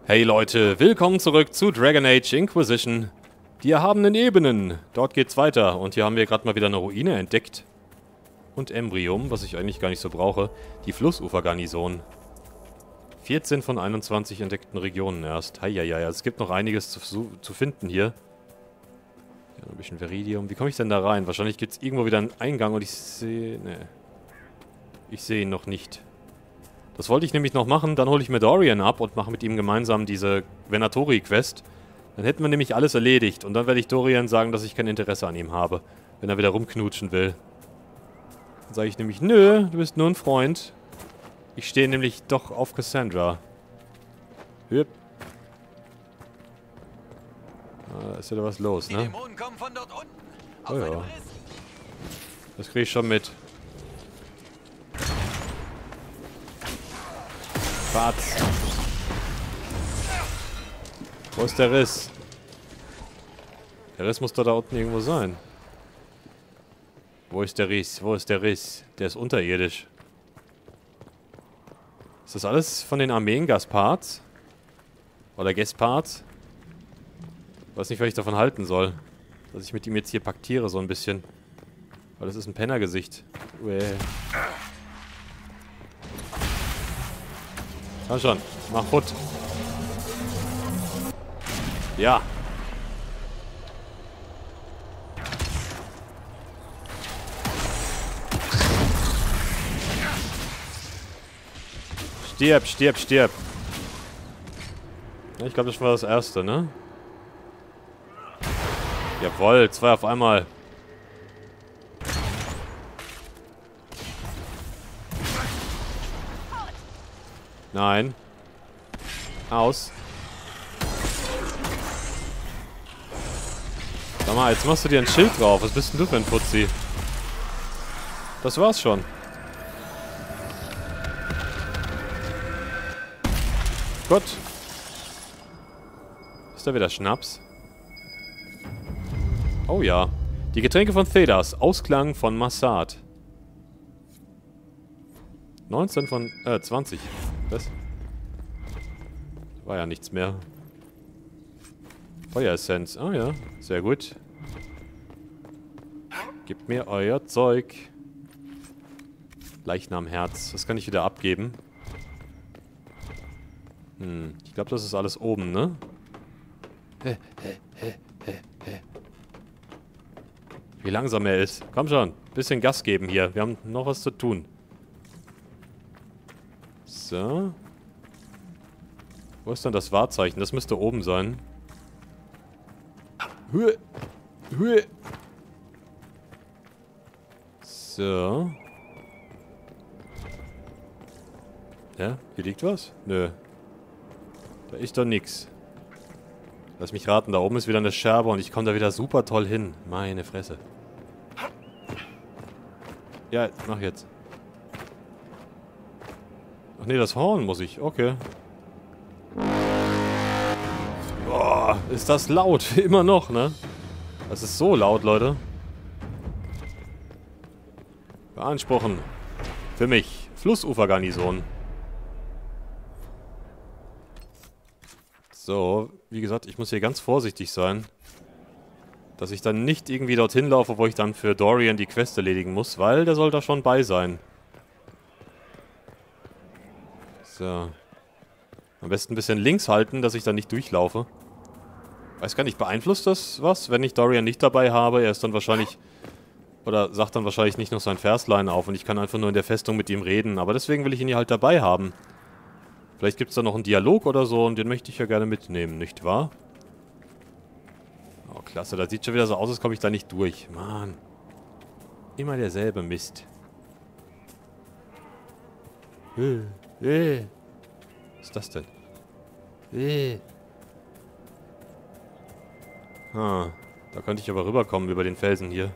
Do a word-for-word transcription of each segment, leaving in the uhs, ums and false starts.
Hey Leute, willkommen zurück zu Dragon Age Inquisition. Die erhabenen Ebenen. Dort geht's weiter. Und hier haben wir gerade mal wieder eine Ruine entdeckt. Und Embryum, was ich eigentlich gar nicht so brauche. Die Flussufer-Garnison. vierzehn von einundzwanzig entdeckten Regionen erst. Heieiei, also es gibt noch einiges zu, zu finden hier. Ja, ein bisschen Viridium. Wie komme ich denn da rein? Wahrscheinlich gibt es irgendwo wieder einen Eingang und ich sehe... Ne. Ich sehe ihn noch nicht. Das wollte ich nämlich noch machen, dann hole ich mir Dorian ab und mache mit ihm gemeinsam diese Venatori-Quest. Dann hätten wir nämlich alles erledigt und dann werde ich Dorian sagen, dass ich kein Interesse an ihm habe, wenn er wieder rumknutschen will. Dann sage ich nämlich, nö, du bist nur ein Freund. Ich stehe nämlich doch auf Cassandra. Hüpp. Da ist ja da was los, ne? Die Dämonen kommen von dort unten. Oh ja. Das kriege ich schon mit. Batz. Wo ist der Riss? Der Riss muss doch da unten irgendwo sein. Wo ist der Riss? Wo ist der Riss? Der ist unterirdisch. Ist das alles von den Armeen-Gasparts? Oder Guest-Parts? Ich weiß nicht, was ich davon halten soll. Dass ich mit ihm jetzt hier paktiere so ein bisschen. Weil das ist ein Pennergesicht. Uäh. Komm schon, mach Foot. Ja. Stirb, stirb, stirb. Ja, ich glaube, das war das erste, ne? Jawohl, zwei auf einmal. Nein. Aus. Sag mal, jetzt machst du dir ein Schild drauf. Was bist denn du für ein Fuzzi? Das war's schon. Gut. Ist da wieder Schnaps? Oh ja. Die Getränke von Thedas. Ausklang von Massad. neunzehn von... Äh, zwanzig. Was? War ja nichts mehr. Feueressenz. Ah ja, sehr gut. Gebt mir euer Zeug. Leichnamherz. Das kann ich wieder abgeben. Hm, ich glaube, das ist alles oben, ne? Wie langsam er ist. Komm schon, bisschen Gas geben hier. Wir haben noch was zu tun. So. Wo ist denn das Wahrzeichen? Das müsste oben sein. Hüe. Hüe. So. Ja, hier liegt was? Nö. Da ist doch nix. Lass mich raten, da oben ist wieder eine Scherbe und ich komme da wieder super toll hin. Meine Fresse. Ja, mach jetzt. Ach nee, das Horn muss ich. Okay. Boah, ist das laut. Immer noch, ne? Das ist so laut, Leute. Beanspruchen. Für mich. Flussufer-Garnison. So, wie gesagt, ich muss hier ganz vorsichtig sein. Dass ich dann nicht irgendwie dorthin laufe, wo ich dann für Dorian die Quest erledigen muss, weil der soll da schon bei sein. So. Am besten ein bisschen links halten, dass ich da nicht durchlaufe. Weiß gar nicht, beeinflusst das was, wenn ich Dorian nicht dabei habe? Er ist dann wahrscheinlich... Oder sagt dann wahrscheinlich nicht noch sein Verslein auf und ich kann einfach nur in der Festung mit ihm reden. Aber deswegen will ich ihn hier halt dabei haben. Vielleicht gibt es da noch einen Dialog oder so und den möchte ich ja gerne mitnehmen, nicht wahr? Oh, klasse. Das sieht schon wieder so aus, als komme ich da nicht durch. Mann. Immer derselbe Mist. Äh, äh. Was ist das denn? Äh. Ah, da könnte ich aber rüberkommen über den Felsen hier.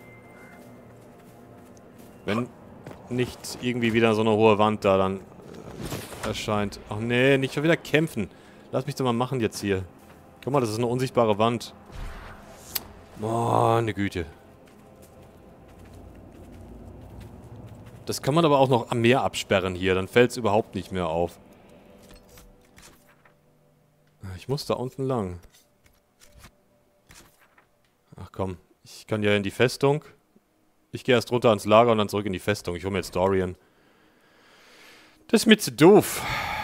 Wenn nicht irgendwie wieder so eine hohe Wand da dann äh, erscheint. Ach nee, nicht schon wieder kämpfen. Lass mich doch mal machen jetzt hier. Guck mal, das ist eine unsichtbare Wand. Meine Güte. Das kann man aber auch noch am Meer absperren hier. Dann fällt es überhaupt nicht mehr auf. ich muss da unten lang. Ach komm, ich kann ja in die Festung. Ich gehe erst runter ans Lager und dann zurück in die Festung. Ich hole mir jetzt Dorian. Das ist mir zu doof.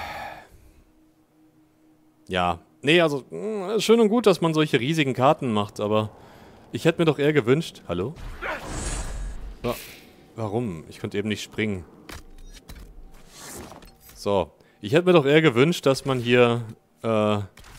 Ja, nee, also, mh, schön und gut, dass man solche riesigen Karten macht, aber ich hätte mir doch eher gewünscht... Hallo? Ja, warum? Ich konnte eben nicht springen. So, ich hätte mir doch eher gewünscht, dass man hier, äh...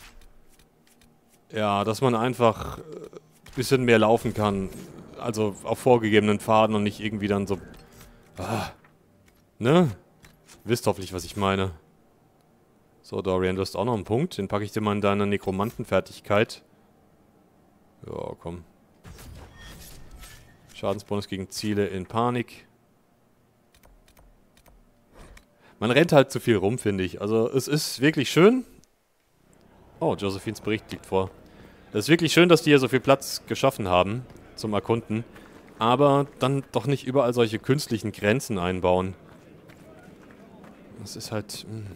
ja, dass man einfach ein bisschen mehr laufen kann. Also auf vorgegebenen Pfaden und nicht irgendwie dann so... Ah, ne? Ihr wisst hoffentlich, was ich meine. So, Dorian, du hast auch noch einen Punkt. Den packe ich dir mal in deine Nekromantenfertigkeit. Ja, komm. Schadensbonus gegen Ziele in Panik. Man rennt halt zu viel rum, finde ich. Also, es ist wirklich schön. Oh, Josephines Bericht liegt vor. Es ist wirklich schön, dass die hier so viel Platz geschaffen haben zum Erkunden. Aber dann doch nicht überall solche künstlichen Grenzen einbauen. Das ist halt... Mh.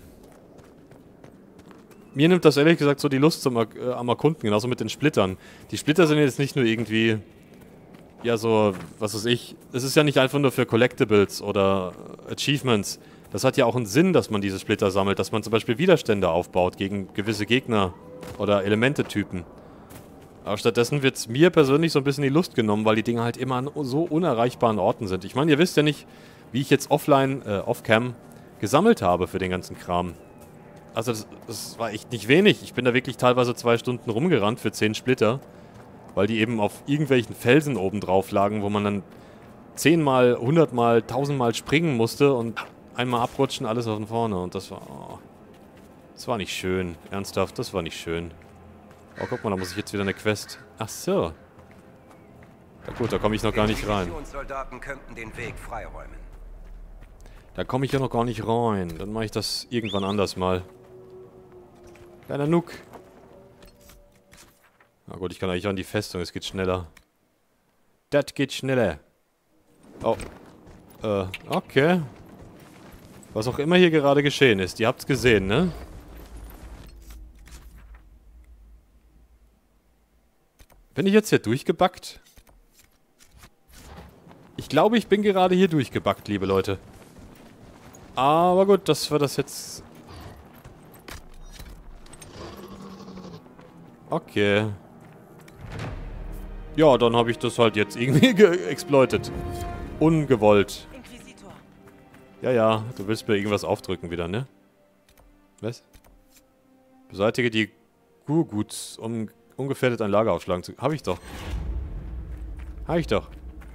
Mir nimmt das ehrlich gesagt so die Lust zum, äh, am Erkunden, genauso mit den Splittern. Die Splitter sind jetzt nicht nur irgendwie, ja so, was weiß ich, es ist ja nicht einfach nur für Collectibles oder Achievements. Das hat ja auch einen Sinn, dass man diese Splitter sammelt, dass man zum Beispiel Widerstände aufbaut gegen gewisse Gegner oder Elementetypen. Aber stattdessen wird es mir persönlich so ein bisschen die Lust genommen, weil die Dinge halt immer an so unerreichbaren Orten sind. Ich meine, ihr wisst ja nicht, wie ich jetzt offline, äh, off-cam gesammelt habe für den ganzen Kram. Also das, das war echt nicht wenig. Ich bin da wirklich teilweise zwei Stunden rumgerannt für zehn Splitter. Weil die eben auf irgendwelchen Felsen oben drauf lagen, wo man dann zehnmal, hundertmal, tausendmal springen musste und einmal abrutschen, alles von vorne. Und das war... Oh, das war nicht schön. Ernsthaft, das war nicht schön. Oh, guck mal, da muss ich jetzt wieder eine Quest... Ach so. Na gut, da komme ich noch gar nicht rein. Könnten den Weg freiräumen. Da komme ich ja noch gar nicht rein. Dann mache ich das irgendwann anders mal. Kleiner Nook. Na gut, ich kann eigentlich auch in die Festung. Es geht schneller. Das geht schneller. Oh. Äh, okay. Was auch immer hier gerade geschehen ist. Ihr habt's gesehen, ne? Bin ich jetzt hier durchgebackt? Ich glaube, ich bin gerade hier durchgebackt, liebe Leute. Aber gut, dass wir das jetzt... Okay. Ja, dann habe ich das halt jetzt irgendwie geexploitet. Ungewollt. Inquisitor. Ja, ja, du willst mir irgendwas aufdrücken wieder, ne? Was? Beseitige die Gurguts, um ungefährdet ein Lager aufschlagen zu... Hab ich doch. Hab ich doch.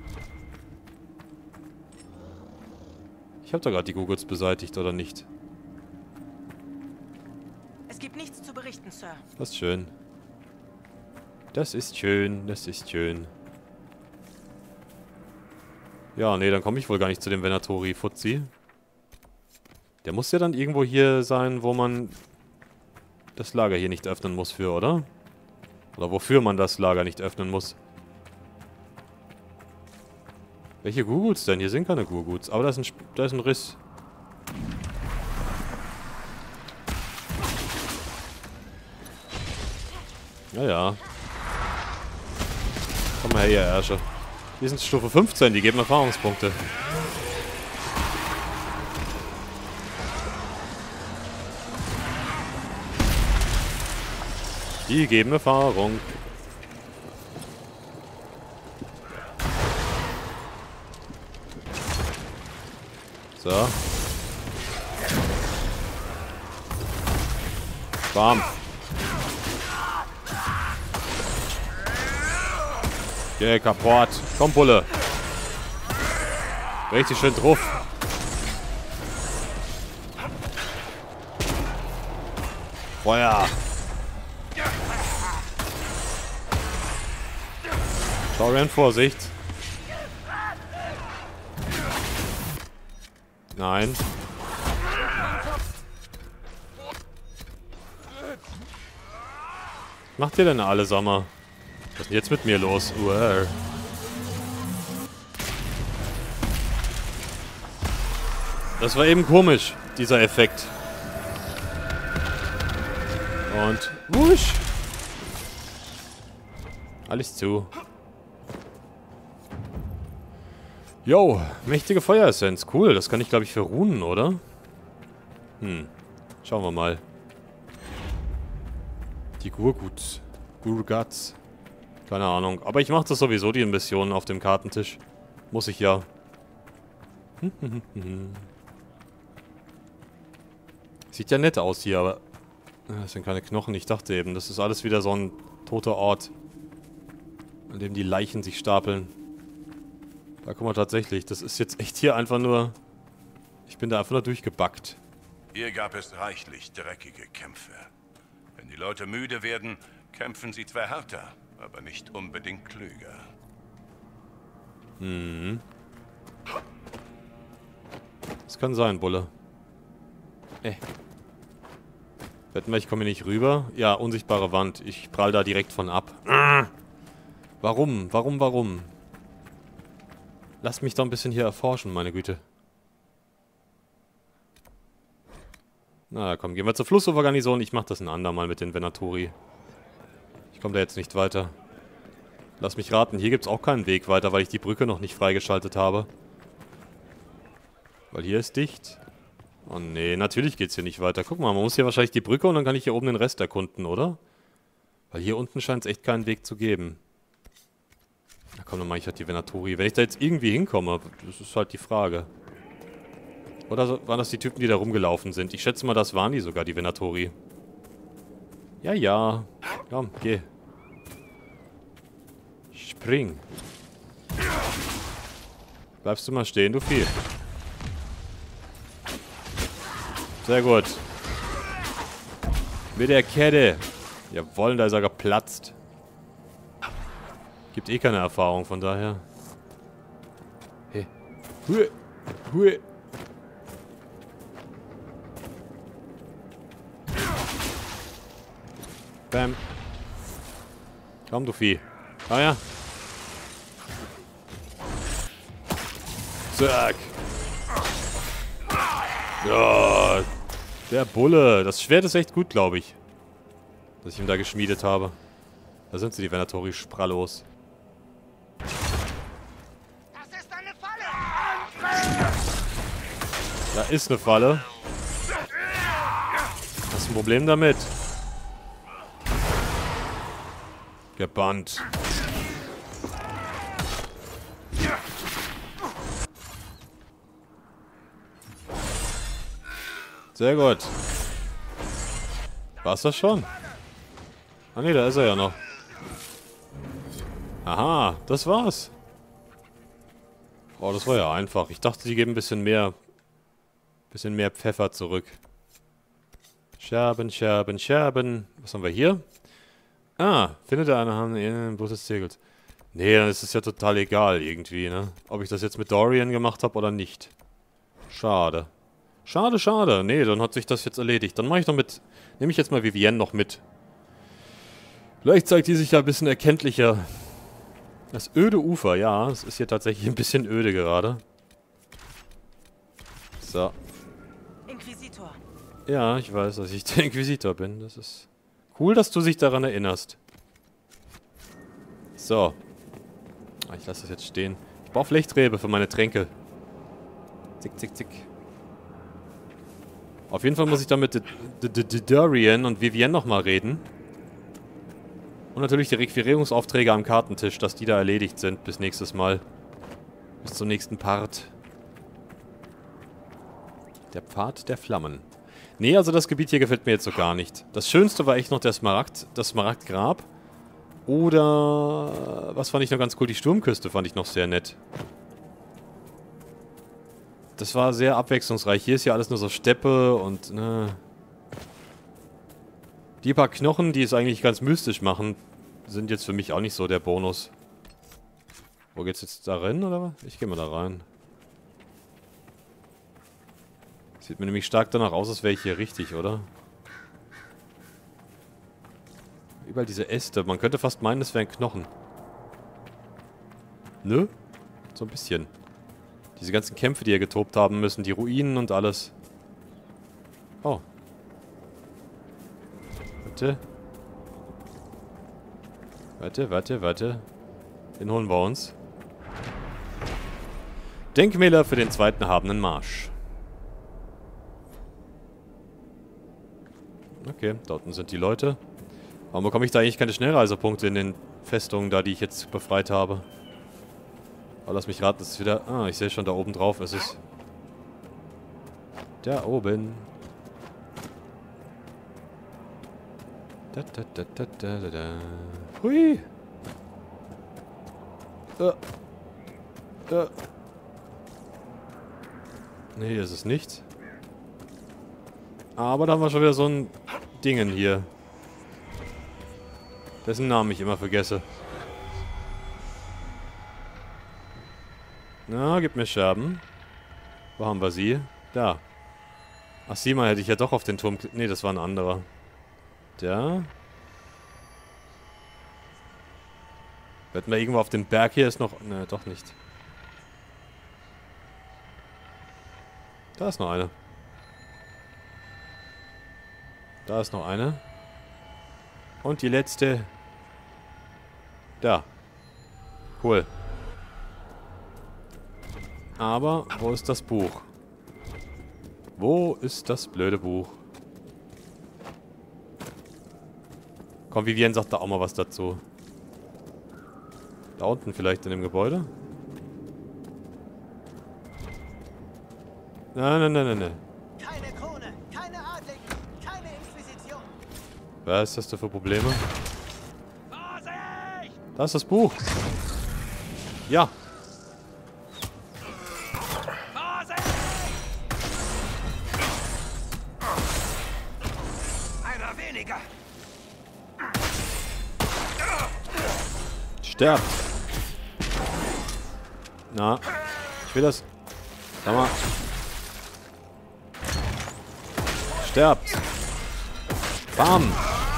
Ich habe da gerade die Gurguts beseitigt, oder nicht? Es gibt nichts zu berichten, Sir. Das ist schön. Das ist schön, das ist schön. Ja, nee, dann komme ich wohl gar nicht zu dem Venatori-Fuzzi. Der muss ja dann irgendwo hier sein, wo man das Lager hier nicht öffnen muss für, oder? Oder wofür man das Lager nicht öffnen muss. Welche Gurguts denn? Hier sind keine Gurguts. Aber da ist ein, Sp da ist ein Riss. Ja, ja. Komm mal her, ihr Ärsche. Die sind Stufe fünfzehn, die geben Erfahrungspunkte. Die geben Erfahrung. So. Bam. Geh kaputt. Komm, Bulle. Richtig schön drauf. Feuer. Dorian, Vorsicht. Nein. Was macht ihr denn alle, Sommer? Was ist denn jetzt mit mir los? Uah. Das war eben komisch, dieser Effekt. Und wusch. Alles zu. Jo, mächtige Feueressenz. Cool, das kann ich, glaube ich, für Runen, oder? Hm, schauen wir mal. Die Gurguts. Gurguts. Keine Ahnung. Aber ich mache das sowieso, die Missionen auf dem Kartentisch. Muss ich ja. Sieht ja nett aus hier, aber... Das sind keine Knochen. Ich dachte eben, das ist alles wieder so ein toter Ort, an dem die Leichen sich stapeln. Da guck mal, tatsächlich, das ist jetzt echt hier einfach nur... Ich bin da einfach nur durchgebackt. Hier gab es reichlich dreckige Kämpfe. Wenn die Leute müde werden, kämpfen sie zwar härter, aber nicht unbedingt klüger. Hm. Das kann sein, Bulle. Äh. Wetten wir, ich komme hier nicht rüber? Ja, unsichtbare Wand. Ich prall da direkt von ab. Ah. Warum? Warum, warum? Lass mich doch ein bisschen hier erforschen, meine Güte. Na komm, gehen wir zur Flussufergarnison. Ich mach das ein andermal mit den Venatori. Ich komme da jetzt nicht weiter. Lass mich raten, hier gibt's auch keinen Weg weiter, weil ich die Brücke noch nicht freigeschaltet habe. Weil hier ist dicht. Oh nee, natürlich geht's hier nicht weiter. Guck mal, man muss hier wahrscheinlich die Brücke und dann kann ich hier oben den Rest erkunden, oder? Weil hier unten scheint es echt keinen Weg zu geben. Na komm, dann mach ich halt die Venatori. Wenn ich da jetzt irgendwie hinkomme, das ist halt die Frage. Oder so, waren das die Typen, die da rumgelaufen sind? Ich schätze mal, das waren die sogar, die Venatori. Ja, ja. Komm, geh. Spring. Bleibst du mal stehen, du Vieh. Sehr gut. Mit der Kette. Jawohl, da ist er geplatzt. Gibt eh keine Erfahrung, von daher. Hey. Hui. Hui. Bam. Komm, du Vieh. Ah ja. Zack. Ja, der Bulle. Das Schwert ist echt gut, glaube ich. Das ich ihm da geschmiedet habe. Da sind sie, die Venatori, sprallos. Das ist eine Falle! Da ist eine Falle. Hast du ein Problem damit? Gebannt. Sehr gut. War's das schon? Ah ne, da ist er ja noch. Aha, das war's. Oh, das war ja einfach. Ich dachte, die geben ein bisschen mehr... bisschen mehr Pfeffer zurück. Scherben, Scherben, Scherben. Was haben wir hier? Ah, findet er eine Hand in den Bus des Segels. Nee, dann ist es ja total egal irgendwie, ne? Ob ich das jetzt mit Dorian gemacht habe oder nicht. Schade. Schade, schade. Nee, dann hat sich das jetzt erledigt. Dann mache ich noch mit... Nehme ich jetzt mal Vivienne noch mit. Vielleicht zeigt die sich ja ein bisschen erkenntlicher. Das öde Ufer, ja. Es ist hier tatsächlich ein bisschen öde gerade. So. Inquisitor. Ja, ich weiß, dass ich der Inquisitor bin. Das ist cool, dass du dich daran erinnerst. So. Ah, ich lasse das jetzt stehen. Ich brauche Flechtrebe für meine Tränke. Zick, zick, zick. Auf jeden Fall muss ich dann mit Dorian und Vivienne nochmal reden. Und natürlich die Requirierungsaufträge am Kartentisch, dass die da erledigt sind bis nächstes Mal. Bis zum nächsten Part. Der Pfad der Flammen. Nee, also das Gebiet hier gefällt mir jetzt so gar nicht. Das Schönste war echt noch der Smaragd, das Smaragdgrab. Oder... Was fand ich noch ganz cool? Die Sturmküste fand ich noch sehr nett. Das war sehr abwechslungsreich. Hier ist ja alles nur so Steppe und... Ne. Die paar Knochen, die es eigentlich ganz mystisch machen, sind jetzt für mich auch nicht so der Bonus. Wo geht's jetzt da rein, oder was? Ich gehe mal da rein. Sieht mir nämlich stark danach aus, als wäre ich hier richtig, oder? Überall diese Äste. Man könnte fast meinen, das wären Knochen. Nö? So ein bisschen. Diese ganzen Kämpfe, die hier getobt haben müssen. Die Ruinen und alles. Oh. Warte. Warte, warte, warte. Den holen wir uns. Denkmäler für den zweiten erhabenen Marsch. Okay, da unten sind die Leute. Warum bekomme ich da eigentlich keine Schnellreisepunkte in den Festungen da, die ich jetzt befreit habe? Aber lass mich raten, das ist wieder... Ah, ich sehe schon, da oben drauf ist es. Da oben. Da, da, da, da, da, da, da. Hui. Da. Da. Ne, hier ist es nicht. Aber da haben wir schon wieder so ein Dingen hier. Dessen Namen ich immer vergesse. Na, gib mir Scherben. Wo haben wir sie? Da. Ach, sieh mal, hätte ich ja doch auf den Turm... Ne, das war ein anderer. Da. Wetten wir irgendwo auf dem Berg hier ist noch... Ne, doch nicht. Da ist noch eine. Da ist noch eine. Und die letzte. Da. Cool. Aber, wo ist das Buch? Wo ist das blöde Buch? Komm, Vivienne sagt da auch mal was dazu. Da unten vielleicht in dem Gebäude? Nein, nein, nein, nein, nein. Keine Krone, keine Adligen, keine Inquisition. Was hast du für Probleme? Vorsicht! Da ist das Buch. Ja. Vorsicht! Einer weniger. Sterbt. Na, ich will das. Sag mal. Sterbt. Bam.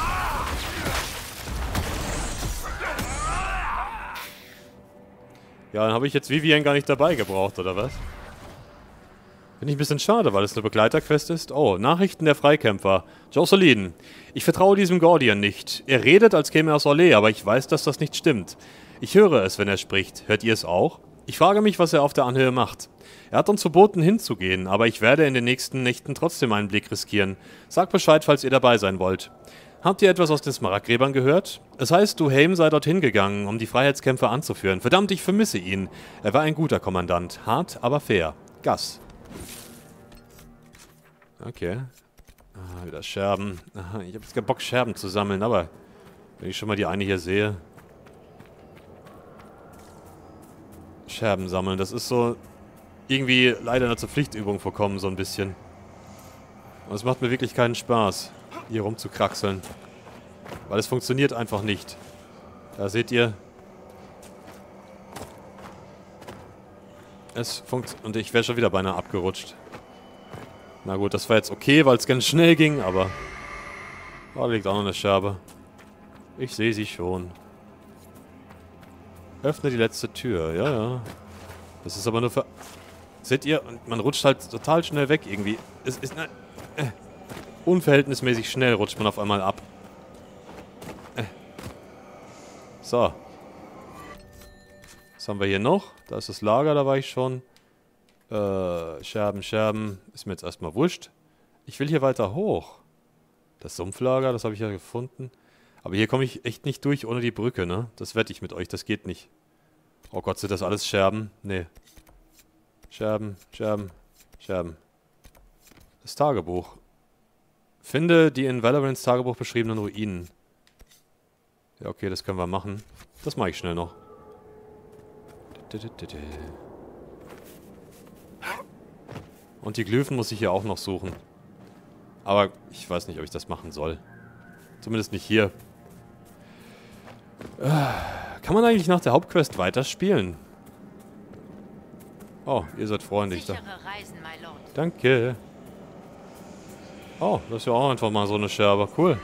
Ja, dann habe ich jetzt Vivienne gar nicht dabei gebraucht, oder was? Finde ich ein bisschen schade, weil es eine Begleiterquest ist. Oh, Nachrichten der Freikämpfer. Jocelyn, ich vertraue diesem Gordian nicht. Er redet, als käme er aus Orlais, aber ich weiß, dass das nicht stimmt. Ich höre es, wenn er spricht. Hört ihr es auch? Ich frage mich, was er auf der Anhöhe macht. Er hat uns verboten, hinzugehen, aber ich werde in den nächsten Nächten trotzdem einen Blick riskieren. Sagt Bescheid, falls ihr dabei sein wollt. Habt ihr etwas aus den Smaragdgräbern gehört? Es heißt, Duhaime sei dorthin gegangen, um die Freiheitskämpfer anzuführen. Verdammt, ich vermisse ihn. Er war ein guter Kommandant. Hart, aber fair. Gas. Okay. Ah, wieder Scherben. Aha, ich habe jetzt keinen Bock, Scherben zu sammeln, aber wenn ich schon mal die eine hier sehe. Scherben sammeln, das ist so irgendwie leider zur Pflichtübung vorkommen, so ein bisschen. Und es macht mir wirklich keinen Spaß, hier rumzukraxeln. Weil es funktioniert einfach nicht. Da seht ihr. Es funktioniert. Und ich wäre schon wieder beinahe abgerutscht. Na gut, das war jetzt okay, weil es ganz schnell ging, aber... Da liegt auch noch eine Scherbe. Ich sehe sie schon. Öffne die letzte Tür. Ja, ja. Das ist aber nur für... Seht ihr? Und man rutscht halt total schnell weg irgendwie. Es ist... Ne, äh, unverhältnismäßig schnell rutscht man auf einmal ab. Äh. So. Was haben wir hier noch? Da ist das Lager, da war ich schon. Äh, Scherben, Scherben. Ist mir jetzt erstmal wurscht. Ich will hier weiter hoch. Das Sumpflager, das habe ich ja gefunden. Aber hier komme ich echt nicht durch ohne die Brücke, ne? Das wette ich mit euch, das geht nicht. Oh Gott, sind das alles Scherben? Nee. Scherben, Scherben, Scherben. Das Tagebuch. Finde die in Valorants Tagebuch beschriebenen Ruinen. Ja, okay, das können wir machen. Das mache ich schnell noch. Und die Glyphen muss ich hier auch noch suchen. Aber ich weiß nicht, ob ich das machen soll. Zumindest nicht hier. Kann man eigentlich nach der Hauptquest weiterspielen? Oh, ihr seid freundlich. Da. Reisen, my Lord. Danke. Oh, das ist ja auch einfach mal so eine Scherbe. Cool.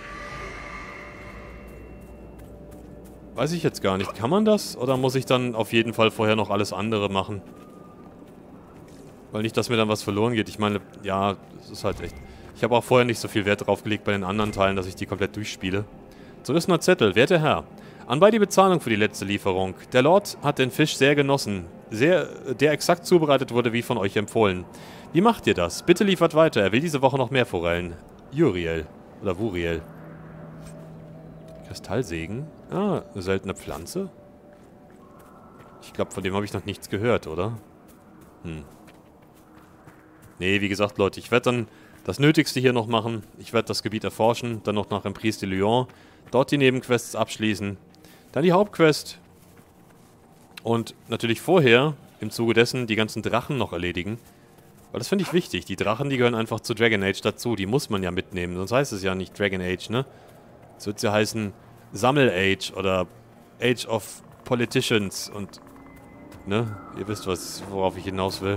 Weiß ich jetzt gar nicht. Kann man das? Oder muss ich dann auf jeden Fall vorher noch alles andere machen? Weil nicht, dass mir dann was verloren geht. Ich meine, ja, das ist halt echt... Ich habe auch vorher nicht so viel Wert drauf gelegt bei den anderen Teilen, dass ich die komplett durchspiele. Zerrissener Zettel. Werter Herr, anbei die Bezahlung für die letzte Lieferung. Der Lord hat den Fisch sehr genossen, sehr, der exakt zubereitet wurde, wie von euch empfohlen. Wie macht ihr das? Bitte liefert weiter. Er will diese Woche noch mehr Forellen. Uriel. Oder Wuriel. Kristallsegen. Ah, eine seltene Pflanze. Ich glaube, von dem habe ich noch nichts gehört, oder? Hm. Nee, wie gesagt, Leute, ich werde dann das Nötigste hier noch machen. Ich werde das Gebiet erforschen, dann noch nach Emprise de Lyon, dort die Nebenquests abschließen, dann die Hauptquest und natürlich vorher, im Zuge dessen, die ganzen Drachen noch erledigen. Weil das finde ich wichtig. Die Drachen, die gehören einfach zu Dragon Age dazu. Die muss man ja mitnehmen, sonst heißt es ja nicht Dragon Age, ne? Es wird ja heißen Sammel Age oder Age of Politicians und, ne? Ihr wisst, was, worauf ich hinaus will.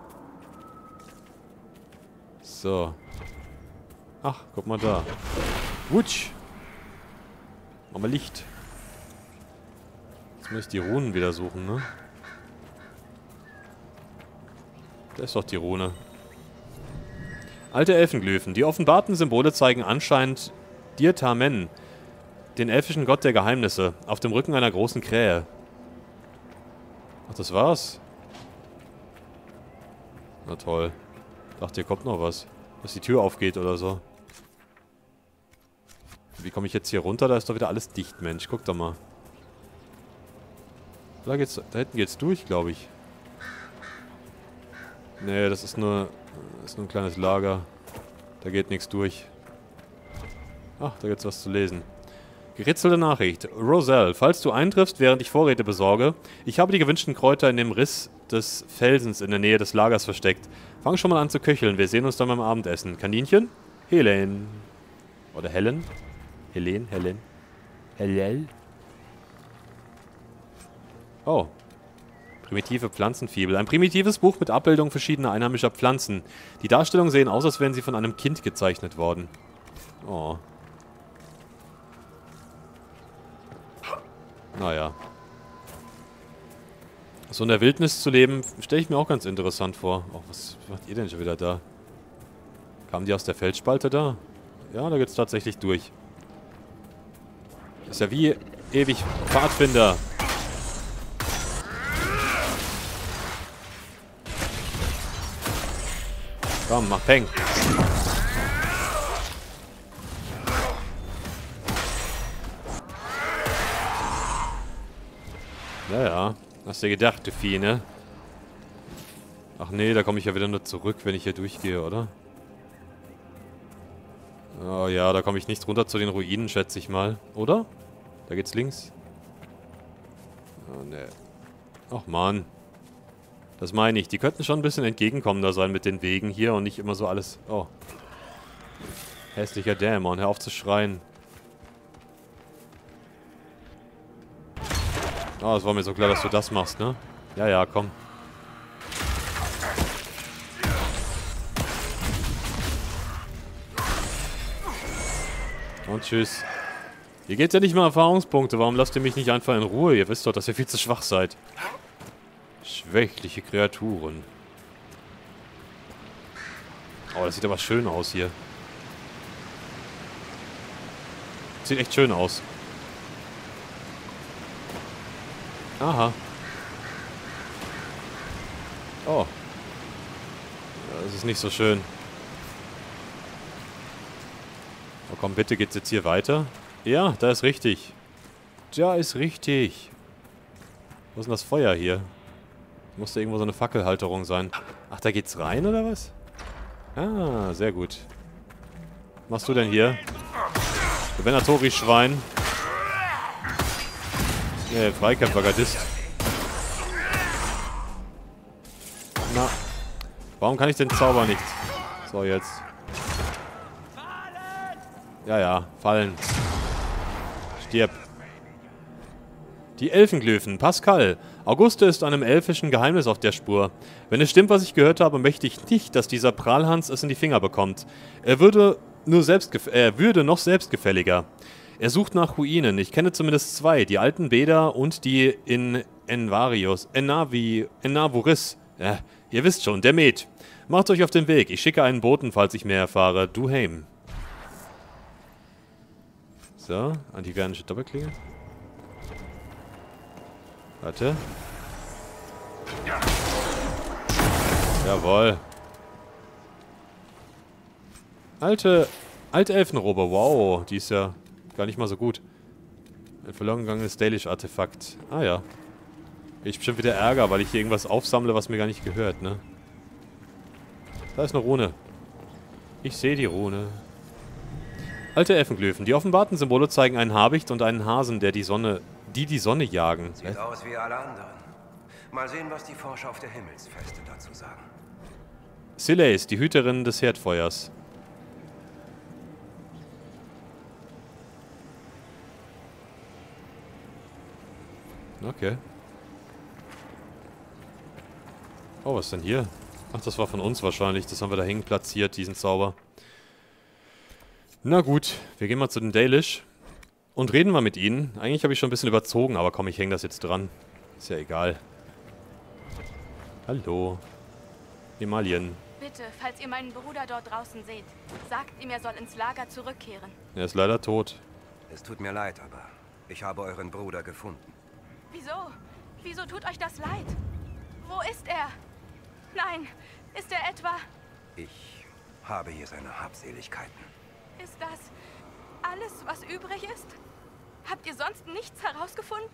So. Ach, guck mal da. Wutsch. Mach mal Licht. Jetzt muss ich die Runen wieder suchen, ne? Da ist doch die Rune. Alte Elfenglyphen. Die offenbarten Symbole zeigen anscheinend Dirtamen, den elfischen Gott der Geheimnisse, auf dem Rücken einer großen Krähe. Ach, das war's? Na toll. Dachte, hier kommt noch was. Dass die Tür aufgeht oder so. Wie komme ich jetzt hier runter? Da ist doch wieder alles dicht, Mensch. Guck doch mal. Da geht's, da hinten geht's durch, glaube ich. Nee, das ist nur, das ist nur ein kleines Lager. Da geht nichts durch. Ach, da gibt's was zu lesen. Geritzelte Nachricht. Roselle, falls du eintriffst, während ich Vorräte besorge, ich habe die gewünschten Kräuter in dem Riss des Felsens in der Nähe des Lagers versteckt. Fang schon mal an zu köcheln. Wir sehen uns dann beim Abendessen. Kaninchen? Helen. Oder Helen? Helen, Helen. Hellel? Oh. Primitive Pflanzenfibel. Ein primitives Buch mit Abbildungen verschiedener einheimischer Pflanzen. Die Darstellungen sehen aus, als wären sie von einem Kind gezeichnet worden. Oh. Naja. So in der Wildnis zu leben, stelle ich mir auch ganz interessant vor. Oh, was macht ihr denn schon wieder da? Kamen die aus der Felsspalte da? Ja, da geht's tatsächlich durch. Ist ja wie ewig Pfadfinder. Komm, mach Peng. Ja, ja. Hast du gedacht, du Vieh, ne? Ach nee, da komme ich ja wieder nur zurück, wenn ich hier durchgehe, oder? Oh ja, da komme ich nicht runter zu den Ruinen, schätze ich mal. Oder? Da geht's links. Oh ne. Ach man. Das meine ich. Die könnten schon ein bisschen entgegenkommender sein mit den Wegen hier und nicht immer so alles... Oh. Hässlicher Dämon, hör auf zu schreien. Oh, es war mir so klar, dass du das machst, ne? Ja, ja, komm. Und tschüss. Hier geht's ja nicht mal Erfahrungspunkte. Warum lasst ihr mich nicht einfach in Ruhe? Ihr wisst doch, dass ihr viel zu schwach seid. Schwächliche Kreaturen. Oh, das sieht aber schön aus hier. Sieht echt schön aus. Aha. Oh. Das ist nicht so schön. Oh komm, bitte geht's jetzt hier weiter? Ja, da ist richtig. Da ist richtig. Wo ist denn das Feuer hier? Muss da irgendwo so eine Fackelhalterung sein. Ach, da geht's rein, oder was? Ah, sehr gut. Was machst du denn hier? Du Venatori-Schwein. Nee, Freikämpfer-Gardist. Na. Warum kann ich den Zauber nicht? So, jetzt. Ja, ja, fallen. Stirb. Die Elfenglyphen. Pascal. Auguste ist einem elfischen Geheimnis auf der Spur. Wenn es stimmt, was ich gehört habe, möchte ich nicht, dass dieser Prahlhans es in die Finger bekommt. Er würde nur selbstgef- er würde noch selbstgefälliger. Er sucht nach Ruinen. Ich kenne zumindest zwei. Die alten Bäder und die in Envarius. Enavi, Enavuris. Äh, Ihr wisst schon, der Met. Macht euch auf den Weg. Ich schicke einen Boten, falls ich mehr erfahre. Du heim. So, antiganische Doppelklinge. Warte. Jawohl. Alte, alte Elfenrobe. Wow, die ist ja gar nicht mal so gut. Ein verloren gegangenes Dalish-Artefakt. Ah ja. Ich bestimmt wieder Ärger, weil ich hier irgendwas aufsammle, was mir gar nicht gehört, ne? Da ist eine Rune. Ich sehe die Rune. Alte Elfenglyphen. Die offenbarten Symbole zeigen einen Habicht und einen Hasen, der die Sonne, die die Sonne jagen. Sieht aus wie alle anderen. Mal sehen, was die Forscher auf der Himmelsfeste dazu sagen. Sileis, die Hüterin des Herdfeuers. Okay. Oh, was ist denn hier? Ach, das war von uns wahrscheinlich. Das haben wir da hinten platziert, diesen Zauber. Na gut, wir gehen mal zu den Dalish und reden mal mit ihnen. Eigentlich habe ich schon ein bisschen überzogen, aber komm, ich hänge das jetzt dran. Ist ja egal. Hallo. Emalien. Bitte, falls ihr meinen Bruder dort draußen seht, sagt ihm, er soll ins Lager zurückkehren. Er ist leider tot. Es tut mir leid, aber ich habe euren Bruder gefunden. Wieso? Wieso tut euch das leid? Wo ist er? Nein, ist er etwa... Ich habe hier seine Habseligkeiten. Ist das alles, was übrig ist? Habt ihr sonst nichts herausgefunden?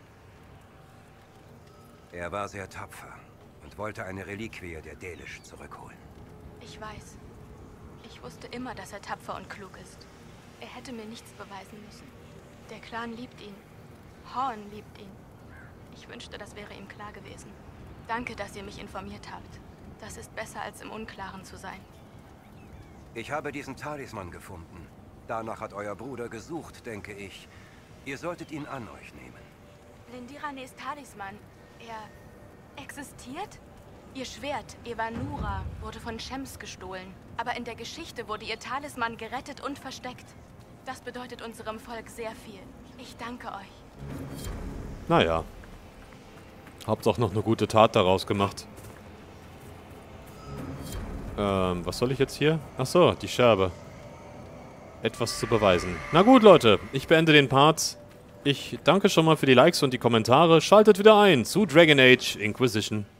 Er war sehr tapfer und wollte eine Reliquie der Dalish zurückholen. Ich weiß. Ich wusste immer, dass er tapfer und klug ist. Er hätte mir nichts beweisen müssen. Der Clan liebt ihn. Horn liebt ihn. Ich wünschte, das wäre ihm klar gewesen. Danke, dass ihr mich informiert habt. Das ist besser, als im Unklaren zu sein. Ich habe diesen Talisman gefunden. Danach hat euer Bruder gesucht, denke ich. Ihr solltet ihn an euch nehmen. Lindiranes Talisman, er existiert? Ihr Schwert, Evanura, wurde von Shems gestohlen. Aber in der Geschichte wurde ihr Talisman gerettet und versteckt. Das bedeutet unserem Volk sehr viel. Ich danke euch. Naja. Habt auch noch eine gute Tat daraus gemacht. Ähm, was soll ich jetzt hier? Achso, die Scherbe. Etwas zu beweisen. Na gut, Leute. Ich beende den Part. Ich danke schon mal für die Likes und die Kommentare. Schaltet wieder ein zu Dragon Age Inquisition.